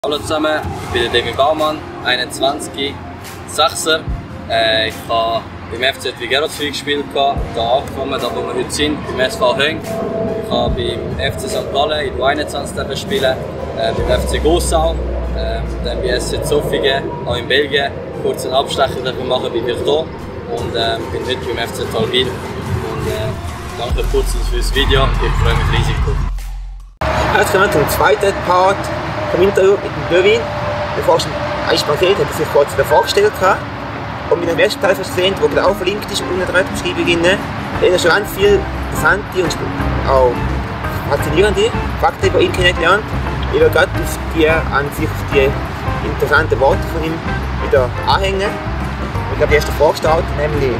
Hallo zusammen, ich bin der Demi Baumann, 21, 6er. Ich habe beim FC Geroldswil gespielt, hier angefangen, da wo wir heute sind, beim SV Höng. Ich habe beim FC St. Gallen in der U21 spielen, beim FC Gossau, dann bei SC Zofingen, auch in Belgien, kurz einen Abstecher machen bei Virton und bin heute beim FC Talwil. Danke kurz für das Video, ich freue mich riesig drauf. Jetzt kommen wir zum zweiten Part vom Interview mit dem Lövin. Bevor ich ihn einmal gesehen habe, hat er sich kurz vorgestellt. Und mit dem ersten Teil gesehen, der gerade auch verlinkt ist unten drin, Beschreibung, er schon ganz viele interessante und auch faszinierende Fakten über ihn kennengelernt. Ich will gerade auf die interessanten Worte von ihm wieder anhängen. Ich habe die erste Frage gestellt, nämlich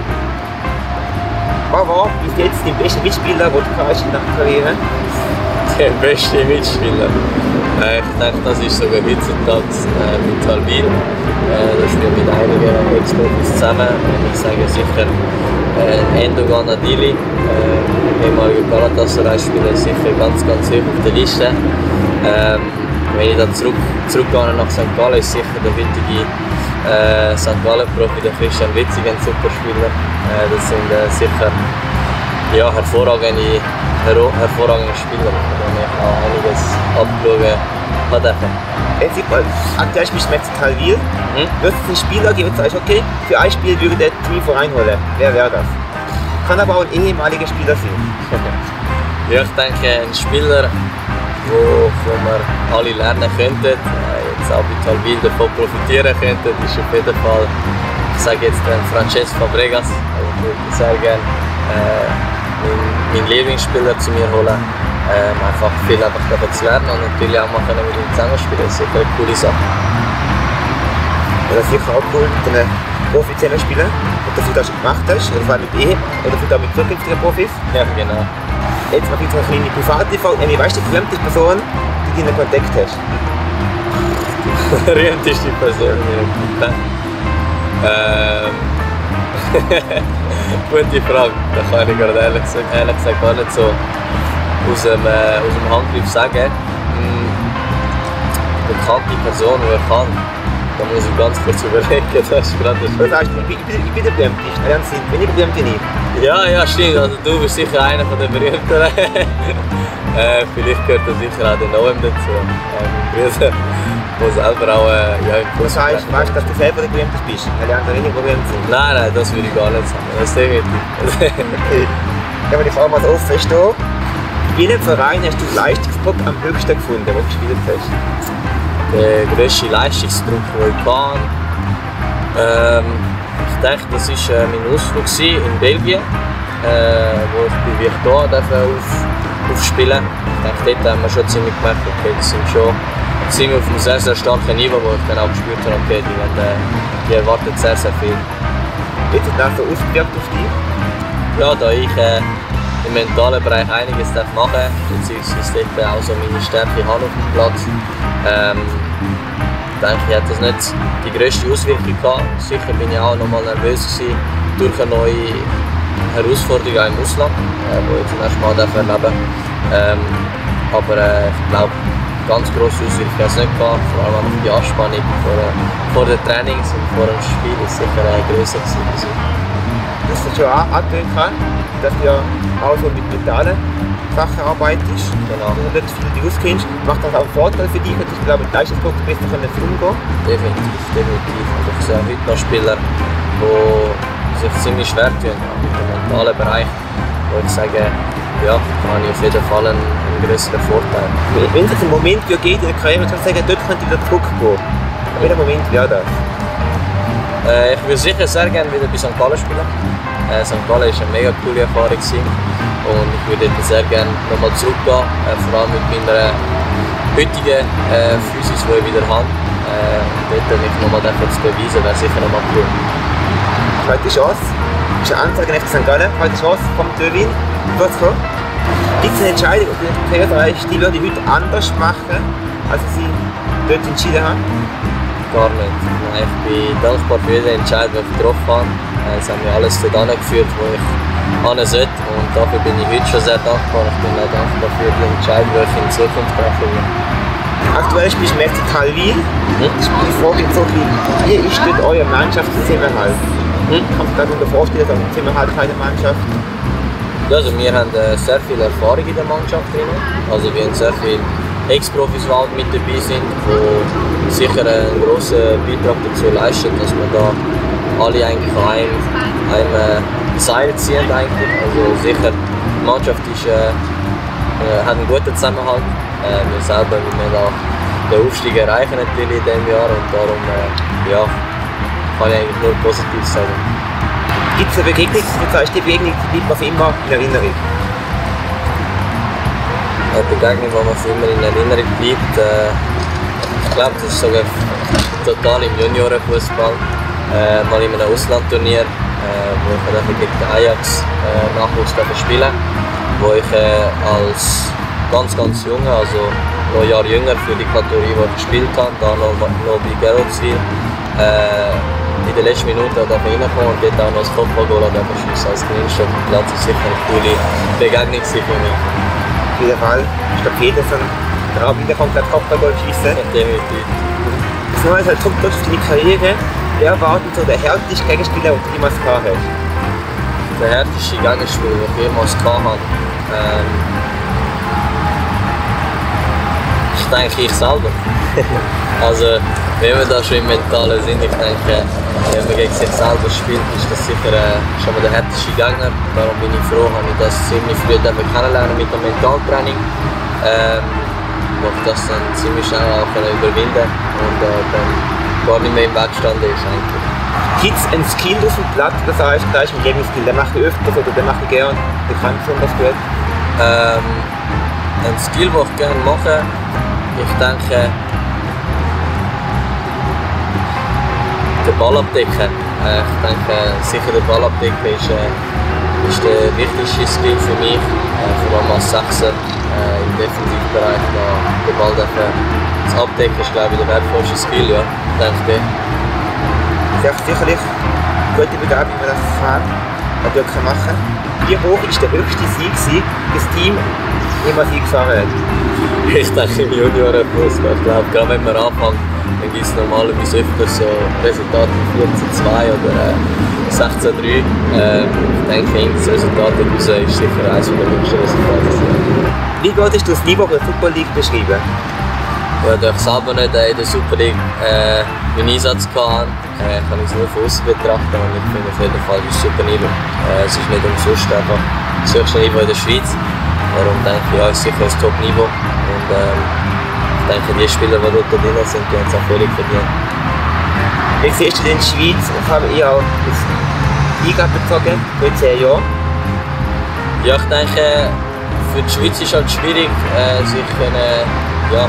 was war bis jetzt dein bester Mitspieler, den du hast in deiner Karriere? Der beste Mitspieler? Ich denke, das ist sogar heutzutage mit Talwil. Da spielen wir mit einigen Ex-Profis zusammen. Ich sage sicher Endogan Adili, ehemaliger Galatasaray-Spieler, sicher ganz hoch auf der Liste. Wenn ich dann zurückgehe nach St. Gallen, ist sicher der heutige St. Gallen-Profi, der Christian Witzig, ein super Spieler. Das sind sicher hervorragende Spieler, die ich auch einiges abschauen habe. Aktuell spielst du mit Talwil. Würdest du einen Spieler geben und sagst, okay, für ein Spiel würde der Team reinholen? Wer wäre das? Kann aber auch ein ehemaliger Spieler sein. Ja, ich denke, ein Spieler, wo wir alle lernen könnten, jetzt auch bei Talwil davon profitieren könnten, ist auf jeden Fall, ich sage jetzt Francesc Fabregas. Ich würde sehr gerne meinen Lieblingsspieler zu mir holen, einfach viel zu lernen und natürlich auch mal mit ihm zusammenspielen. Das ist sicher eine coole Sache. Ja, das ist sicher auch cool mit den offiziellen Spielern, dass du das schon gemacht hast, oder vor allem mit oder vielleicht auch mit zukünftigen Profis. Ja, genau. Jetzt mal eine kleine private Frage. Weißt du die berühmteste Person, die du in Kontakt hast? Die berühmteste Person, die ich in Kontakt habe? Gute Frage. Da kann ich gerade ehrlich gesagt gar nicht so aus dem Handgriff sagen. Bekannte Person, die ich kann, da muss ich ganz kurz überlegen. Das ist gerade ich bin der berühmteste. Dann sind weniger berühmt wie ich. Ja, stimmt. Also, du bist sicher einer der berühmteren. Vielleicht gehört da sicher auch der Noem dazu. Grüße. Der selber auch Das heißt, weißt du, dass du selber der berühmteste bist, weil die anderen weniger berühmt sind? Nein, das würde ich gar nicht sagen. Das ist definitiv. Okay. Ja, aber die Frage mal offen stehen. In welchem Verein hast du den Leistungsdruck am höchsten gefunden, den du gespielt hast? Der grösste Leistungsdruck, den ich hatte, ich denke, das war mein Ausflug in Belgien, wo ich bei Virton aufspielen durfte. Ich denke, dort haben wir schon ziemlich gemerkt, okay, das sind schon ziemlich auf einem sehr starken Niveau, wo ich dann auch gespürt habe, okay, die erwarten sehr viel. Wie hat sich das so ausgewirkt auf dich? Ja, da ich im mentalen Bereich einiges machen darf, beziehungsweise dort auch so meine Stärke habe auf dem Platz, denke ich, hat das nicht die grösste Auswirkung gehabt. Sicher bin ich auch noch mal nervös gewesen durch eine neue Herausforderung im Ausland, die ich zum ersten Mal erleben darf. Aber ich glaube, ganz grosse Auswirkungen hat es nicht gehabt, vor allem die Anspannung vor den Trainings und vor dem Spiel ist sicher grösser gewesen. Du hast schon angehört, dass du ja auch so mit mentalen Sachen arbeitest, genau. Und nicht viel dich auskennst. Macht das auch einen Vorteil für dich, dass du mit Leistungsdruck besser umgehen? Definitiv. Also ich sehe heute noch Spieler, die sich ziemlich schwer tun mit dem mentalen Bereich, wo ich sage, ja, da habe ich auf jeden Fall einen größeren Vorteil. Wenn es jetzt einen Moment geht in der Karriere, würde ich sagen, dort könnte ich wieder zurückgehen. Welcher Moment wäre das? Ich würde sicher sehr gerne wieder bei St. Gallen spielen. St. Gallen war eine mega coole Erfahrung und ich würde sehr gerne nochmal zurückgehen, vor allem mit meiner heutigen Physis, die ich wieder habe. Dort mich nochmal zu beweisen, wäre sicher nochmal cool. Zweite Chance, ist eine Anzeige nach St. Gallen, zweite Chance vom Lövin. Was kommt? Gibt es eine Entscheidung, ob die Karriere die würde ich heute anders machen, als sie dort entschieden haben? Gar nicht. Nein, ich bin dankbar für jeden Entscheid, den ich getroffen habe. Es hat mich alles dorthin geführt, wo ich hin sollte. Und dafür bin ich heute schon sehr dankbar. Ich bin auch dankbar für die Entscheidung, die ich in Zukunft treffen will. Aktuell spielst du im FC Talwil. Die Frage ist so, wie ist dort eure Mannschaftszusammenhalt? Kannst du dir darunter vorstellen, dass eine Zusammenhalt bei der Mannschaft? Ja, also wir haben sehr viel Erfahrung in der Mannschaft drin. Also wir haben sehr viele Ex-Profis, die mit dabei sind, die sicher einen grossen Beitrag dazu leisten, dass wir da alle eigentlich an einem Seil ziehen. Eigentlich. Also sicher, die Mannschaft ist, hat einen guten Zusammenhalt. Wir selber wollen auch den Aufstieg erreichen natürlich in diesem Jahr und darum ja, kann ich eigentlich nur positiv sagen. Gibt es eine Begegnung, du sagst, die Begegnung bleibt mir für immer in Erinnerung? Eine Begegnung, die mir für immer in Erinnerung bleibt, ich glaube, das ist sogar total im Juniorenfußball. Mal in einem Auslandturnier, wo ich gegen den Ajax Nachwuchs spielen durfte, wo ich als ganz jung, also noch ein Jahr jünger für die Kategorie, die ich gespielt habe, da noch bei Geroldswil. In der letzten Minute darf ich reinkommen und dort auch noch das Kopfballgoal schiessen als Gewinnstoff. Das ist sicher eine coole Begegnung für mich. Auf jeden Fall. Ich glaube, jeder von der Abend kommt das Kopfballgoal schiessen. Definitiv. Das Neue ist halt zurück auf deine Karriere. Wer war denn so der härteste Gegenspieler, den du jemals gehabt hast? Der härteste Gegenspieler, den ich jemals gehabt habe? Ich denke, ich selber. Also, wenn wir da schon im Mentalen sind, ich denke, wenn man gegen sich selber spielt, ist das sicher schon mal der härteste Gegner. Darum bin ich froh, habe ich das ziemlich früh kennenlernen mit dem Mentaltraining. Wo ich das dann ziemlich schnell auch überwinden und dann gar nicht mehr im Weg gestanden ist. Gibt es einen Skill auf dem Platz, das heißt, da ist mit jedem Skill, den mache ich öfters oder den mache ich gerne, den kann ich besonders gut? Ein Skill, den ich gerne mache, ich denke, den Ball abdecken. Ich denke, sicher der Ball abdecken ist der wichtigste Skill für mich, vor allem als Sechser im Defensivbereich. Den Ball zu abdecken ist, glaube ich, der wertvollste Skill, ja, denke ich. Das ist sicherlich eine gute Begabung, wie man das natürlich machen kann. Wie hoch war der höchste Sieg, das Team jemals eingefahren hat? Ich denke im Juniorenfußball. Ich glaube, gerade wenn man anfängt, dann gibt es normalerweise öfter so Resultate wie 14-2 oder 16-3. Ich denke, das Resultat daraus ist sicher eines der höchsten Resultate. Wie würdest du das Niveau der Football League beschreiben? Ja, da ich selber nicht in der Super League meinen Einsatz hatte, kann ich es nur von außen betrachten und ich finde auf jeden Fall das super Niveau. Es ist nicht umsonst einfach das höchste Niveau in der Schweiz. Darum denke ich, ja, es ist sicher ein Top-Niveau. Und ich denke, die Spieler, die dort drin sind, die haben es auch völlig verdient. Wie siehst du denn die Schweiz? Ich habe auch das Liga bezogen, vor 10 Jahren. Ja, ich denke, für die Schweiz ist es halt schwierig, sich ja,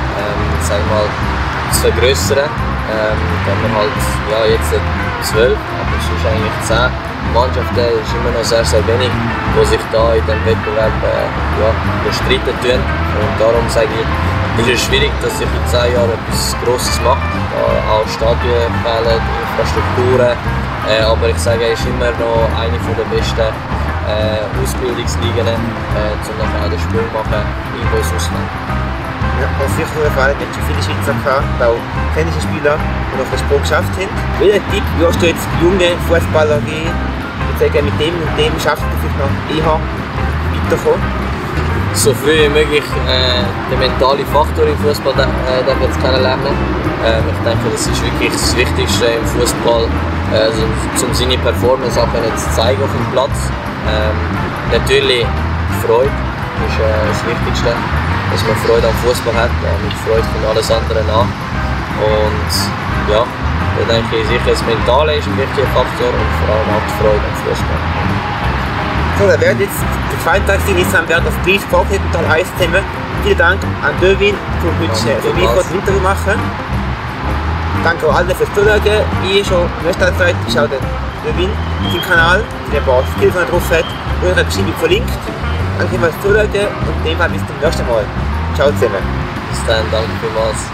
zu vergrößern. Wenn man halt ja, jetzt 12, aber sonst eigentlich 10 Mannschaften ist immer noch sehr wenig, die sich da in diesem Wettbewerb ja, bestreiten tun. Und darum sage ich, ist es schwierig, dass sich in 10 Jahren etwas Grosses macht. Auch Stadien fehlen, Infrastrukturen. Aber ich sage, es ist immer noch eine der besten Ausbildungsligen, um nachher auch den Sprung machen ins Ausland. Ja, auf sicher Fall nicht so viele Schweizer gehabt, auch kennische Spieler, die noch den Sprung geschafft haben. Welchen Tipp würdest du jetzt junge Fußballer geben, die sagen, mit dem und dem schaffen sie sich noch eher weiterkommen? So früh wie möglich den mentalen Faktor im Fußball jetzt kennenlernen. Ich denke, das ist wirklich das Wichtigste im Fußball, um seine Performance auch zu zeigen auf dem Platz. Natürlich Freude ist das Wichtigste. Dass man Freude am Fußball hat, mit Freude von alles andere nach. Und ja, da denke ich sicher, das Mentale ist ein wichtiger Faktor und vor allem auch die Freude am Fußball. So, dann werden jetzt der zweite Tag in Islam werden auf 30 Folgen total heiß zusammen. Vielen Dank an Dövin für mich das Interview machen. Danke auch allen fürs Zuschauen. Ich schon in nächster Zeit schaue den Dövin den Kanal, der ein paar Skills drauf hat, wo ich Beschreibung verlinkt. Danke fürs Zuschauen und in dem Fall bis zum nächsten Mal. Ciao zusammen. Bis dann, danke vielmals.